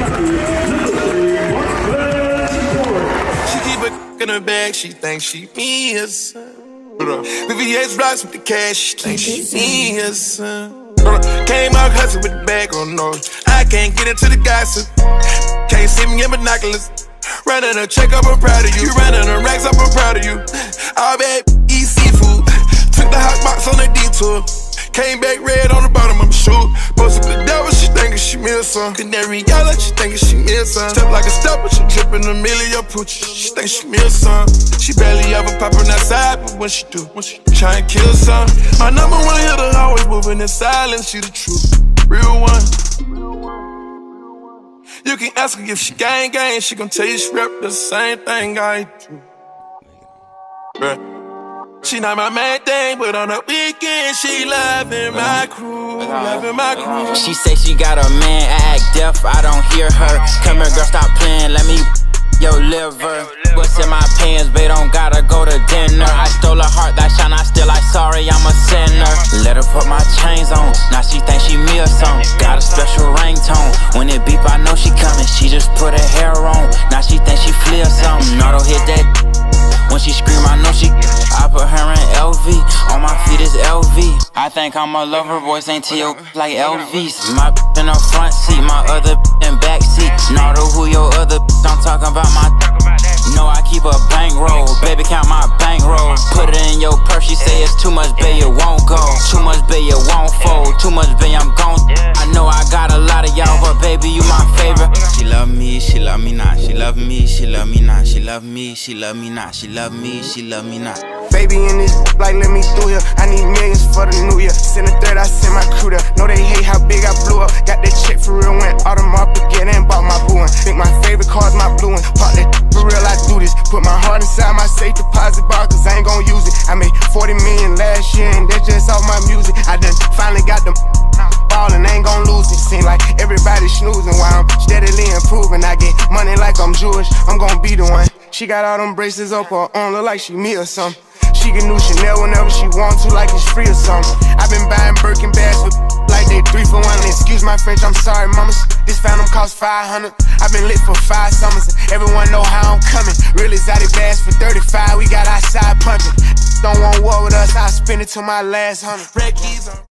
She keep a in her bag, she thinks she me her son. VVS rocks with the cash, she thinks she me her son. Came out hustling with the bag on nose. I can't get into the gossip. Can't see me in binoculars. Running a check up, I'm proud of you. Running a racks up, I'm proud of you. All bad, eat seafood. Took the hot box on the detour. Came back red on the bottom of my shoe. Posted the devil, she thinking she me some. Canary yellow, she thinking she me some. Step like a stepper, she dripping a million pooch. She think she me some. She barely ever popping outside, but when she do, try and kill some. My number one hitter always moving in silence. She the truth, real one. You can ask her if she gang, she gon' tell you she rep the same thing I do. Bruh. She not my main thing, but on the weekend she loving my crew, loving my crew. She say she got a man, I act deaf, I don't hear her. Come here girl, stop playing, let me your liver. What's in my pants, babe, don't gotta go to dinner. I stole her heart, that shine I still like sorry, I'm a sinner. Let her put my chains on, now she think she me or something. Got a special ringtone, when it beep I know she coming. She just put her hair on, now she think she flee or something. Auto hit that. When she scream, I know she. I put her in LV. On my feet is LV. I think I'm a lover, boys ain't T.O. like Elvis. My in the front seat, my other in back seat. Naruto, who your other I'm talking about my. No, I keep a bankroll. Baby, count my bankroll. Put it in your purse, she say it's too much, babe, it won't go. Too much, babe, it won't fold. Too much, babe, I'm gone. I know I got a lot of y'all, but baby, you my favorite. She love me, she love me not. She love me, she love me not. She love me, she love me not. She love me, she love me not. Baby in this like let me through here. I need millions for the new year. Send a third, I send my crew there. Know they hate how big I blew up. Got that check for real, went Audemars again and bought my blue one. Think my favorite car's my blue one. Pop that for real, I do this. Put my heart inside my safe deposit box, cause I ain't gon' use it. I made 40 million last year and that's just off my music. I done finally got them ballin', ain't gon' lose it. Seem like everybody snoozing while I'm steadily improving. I get money like I'm Jewish, I'm gon' be the one. She got all them braces up her arm, look like she me or something. She get new Chanel whenever she want to, like it's free or something. I've been buying Birkin bags for like they 3 for 1. Excuse my French, I'm sorry, mamas. This phantom cost 500. I've been lit for 5 summers. Everyone know how I'm coming. Real exotic bags for 35. We got outside pumping. Don't want war with us, I'll spend it till my last 100. Red keys on.